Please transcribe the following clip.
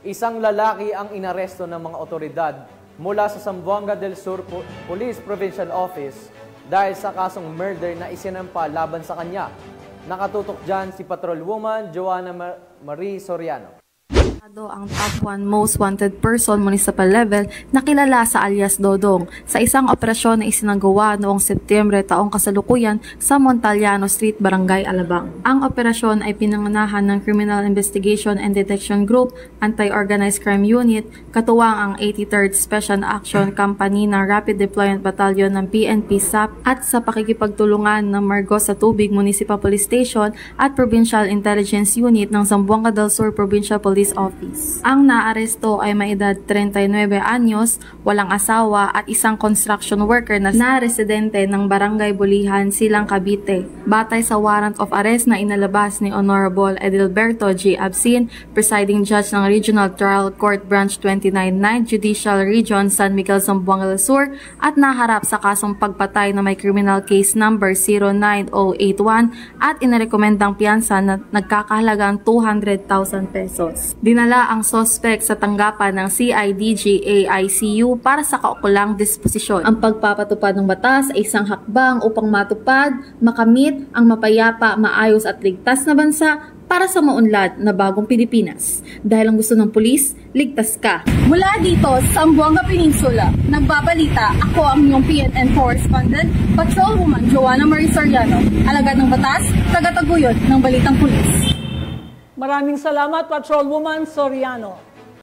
Isang lalaki ang inaresto ng mga otoridad mula sa Zamboanga del Sur Police Provincial Office dahil sa kasong murder na isinampa laban sa kanya. Nakatutok dyan si Patrolwoman Joanna Marie Soriano. Ang top 1 most wanted person municipal level na kilala sa alias Dodong sa isang operasyon na isinagawa noong Setyembre taong kasalukuyan sa Montaliano Street, Barangay Alabang. Ang operasyon ay pinanganahan ng Criminal Investigation and Detection Group, Anti-Organized Crime Unit, katuwang ang 83rd Special Action Company ng Rapid Deployment Battalion ng PNP SAP at sa pakikipagtulungan ng Margos sa Tubig Municipal Police Station at Provincial Intelligence Unit ng Zamboanga del Sur Provincial Police Office. Ang naaresto ay may edad 39 anyos, walang asawa at isang construction worker na residente ng Barangay Bulihan, Silang, Cavite. Batay sa warrant of arrest na inalabas ni Honorable Edilberto G. Absin, Presiding Judge ng Regional Trial Court Branch 29 9th Judicial Region, San Miguel, Zamboanga del Sur at naharap sa kasong pagpatay na may criminal case number 09081 at inarekomendang piyansa na nagkakahalagang 200,000 pesos. Dinala ang suspect sa tanggapan ng CIDG-AICU para sa kaukulang disposisyon. Ang pagpapatupad ng batas ay isang hakbang upang matupad, makamit ang mapayapa, maayos at ligtas na bansa para sa maunlad na bagong Pilipinas. Dahil ang gusto ng pulis, ligtas ka. Mula dito sa Zamboanga Peninsula, nagbabalita ako ang inyong PNN correspondent, Patrolwoman Joanna Marie Soriano, alagad ng batas, tagataguyod ng Balitang Pulis. Maraming salamat, Patrolwoman Soriano.